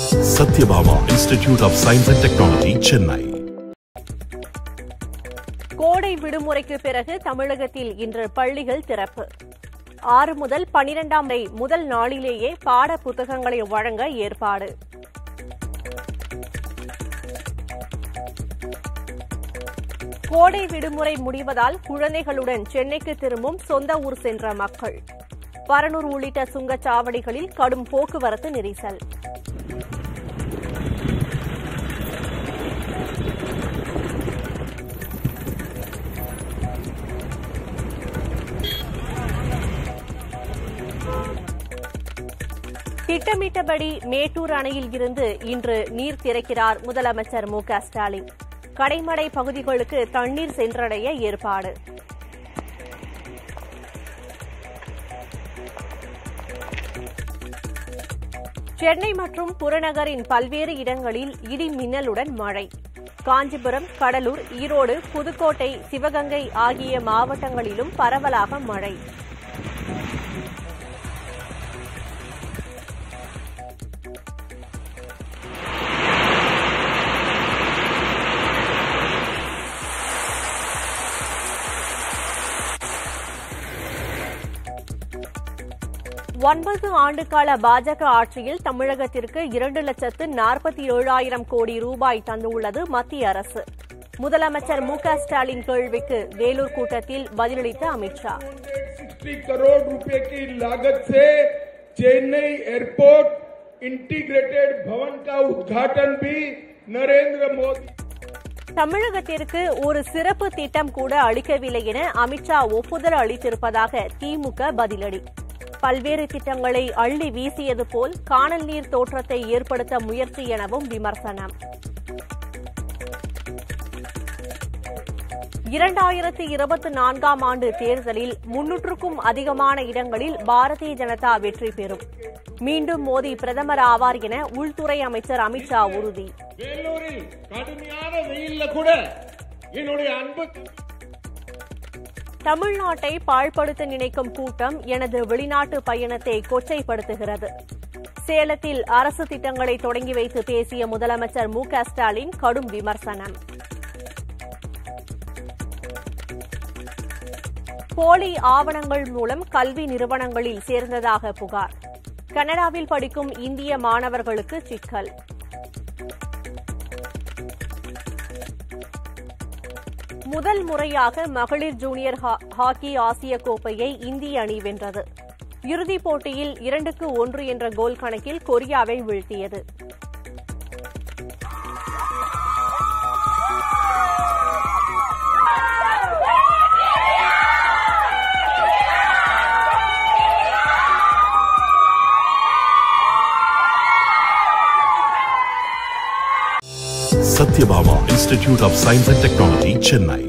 Satyabama Institute of Science and Technology, Chennai. கோடை விடுமுறைக்கு பிறகு தமிழகத்தில் இன்று பள்ளிகள் திறப்பு. 6 முதல் 12ஆம் வரை முதல் நாளிலேயே பாட புத்தகங்களை வழங்க ஏற்பாடு. கோடை விடுமுறை முடிவதால் குழந்தைகளுடன் சென்னைக்கு திரும்பும் சொந்த ஊர் சென்ற மக்கள். பரனூர் உள்ளிட்ட சுங்கச்சாவடிகளில் கடும் போக்குவரத்து நெரிசல். திட்டமிட்டபடி மேட்டூர் அணையில் இருந்து இன்று நீர் திறக்கிறார் முதலமைச்சர் மு.க.ஸ்டாலின். கடைமடை பகுதிகளுக்கு தண்ணீர் சென்றடைய ஏற்பாடு. சென்னை மற்றும் புறநகரின் பல்வேறு இடங்களில் இடி மின்னலுடன் மழை. காஞ்சிபுரம், கடலூர், ஈரோடு, புதுக்கோட்டை, சிவகங்கை ஆகிய மாவட்டங்களிலும் பரவலாக மழை. ஒன்பது ஆண்டுகால பாஜக ஆட்சியில் தமிழகத்திற்கு 2,47,000 கோடி ரூபாய் தந்துள்ளது மத்திய அரசு. முதலமைச்சர் மு.க.ஸ்டாலின் கேள்விக்கு வேலூர் கூட்டத்தில் பதிலளித்த அமித்ஷா, 60 करोड़ रुपए की लागत से चेन्नई एयरपोर्ट इंटीग्रेटेड भवन का उद्घाटन भी नरेंद्र मोदी. தமிழகத்திற்கு ஒரு சிறப்பு திட்டம் கூட அளிக்கவில்லை என அமித்ஷா ஒப்புதல் அளித்திருப்பதாக திமுக பதிலடி. பல்வேறு திட்டங்களை அள்ளி வீசியது போல் காணல் நீர் தோற்றத்தை ஏற்படுத்த முயற்சி எனவும் விமர்சனம். 2024ஆம் ஆண்டு தேர்தலில் 300க்கும் அதிகமான இடங்களில் பாரதிய ஜனதா வெற்றி பெறும். மீண்டும் மோடி பிரதமர் ஆவார் என உள்துறை அமைச்சர் அமித்ஷா உறுதி. வேலூரில் கடுமையான வெயில்ல கூட என்னுடைய அன்பு தமிழ்நாட்டை பாழ்படுத்த நினைக்கும் கூட்டம் எனது வெளிநாட்டு பயணத்தை கொச்சைப்படுத்துகிறது. சேலத்தில் அரசு திட்டங்களை தொடங்கி வைத்து பேசிய முதலமைச்சர் மு.க.ஸ்டாலின் கடும் விமர்சனம். போலி ஆவணங்கள் மூலம் கல்வி நிறுவனங்களில் சேர்ந்ததாக புகார். கனடாவில் படிக்கும் இந்திய மாணவர்களுக்கு சிக்கல். முதல் முறையாக மகளிர் ஜூனியர் ஹாக்கி ஆசிய கோப்பையை இந்திய அணி வென்றது. இறுதிப் போட்டியில் 2-1 என்ற கோல் கணக்கில் கொரியாவை வீழ்த்தியது. Satyabama Institute of Science and Technology, Chennai.